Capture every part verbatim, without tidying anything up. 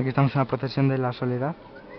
Aquí estamos en la procesión de la Soledad.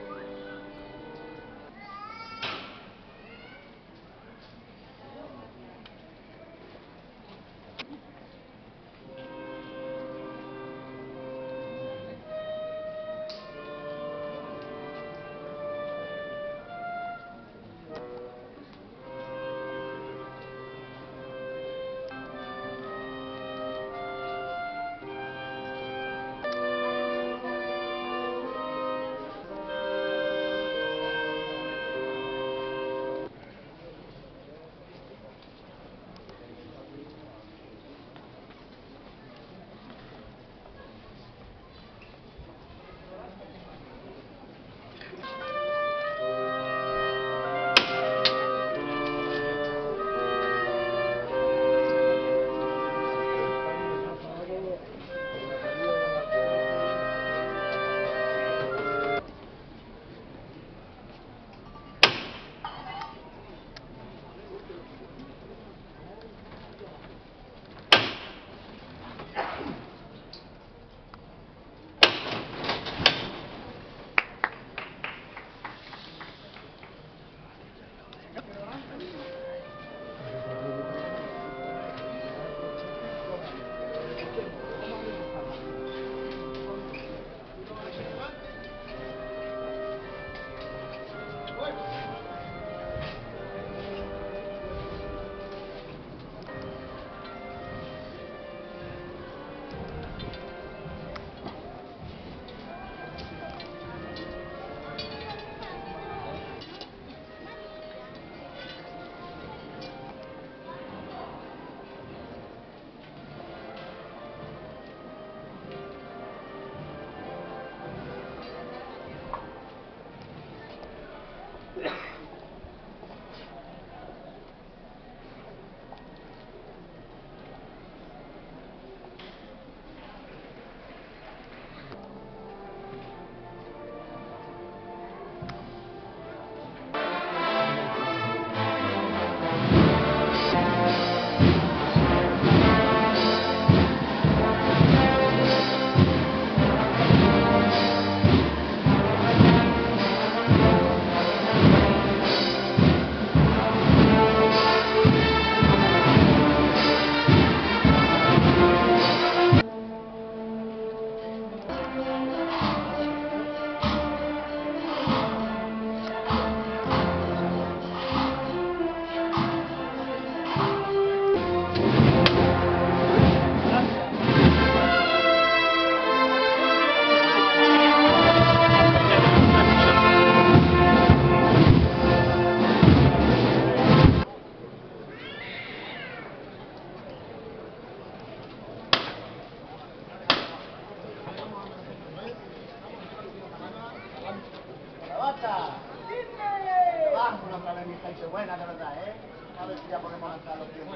Vamos a ver mi gente buena, de verdad, ¿eh? A ver si ya podemos lanzar los pies.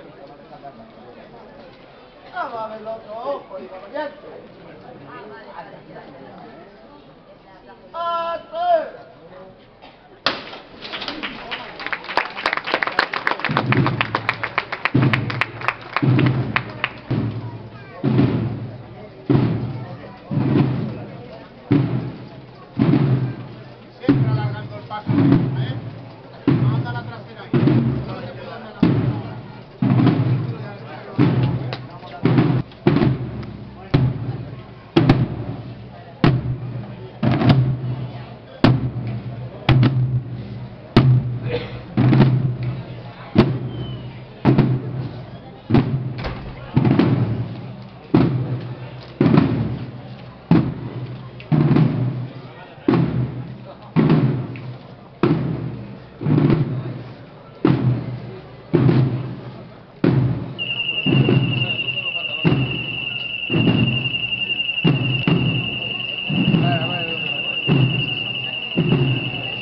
Vamos a ver los otros ojos, y vamos ya. ¡Ate! Siempre alargando el paso, ¿eh? Anda la trasera ahí.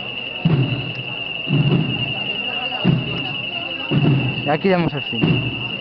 Y aquí damos el fin.